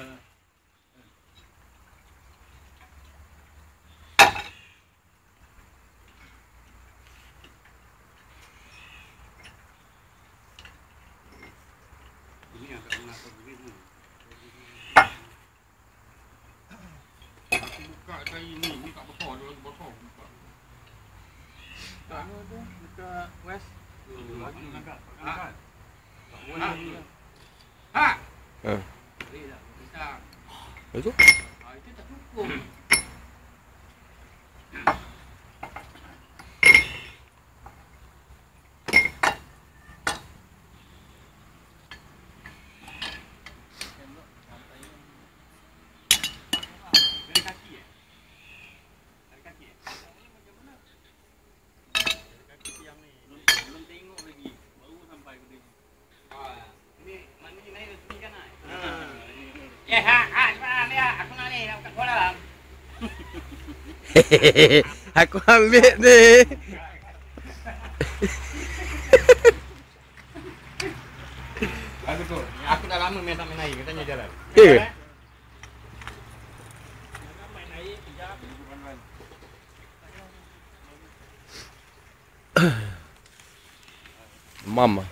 Ini agak menakut begitu. Aku buka kali ni tak besar, dia lagi besar buka. Mana tu? Dekat West. Lagi Angkat. Tak boleh lagi. Ha. Boleh tak? Bisa. Itu? Itu tak cukup. Aku ambil ni. Bagus tu. Aku dah lama main tak main air, katanya jalan. Ya. Main air kejap. Mama.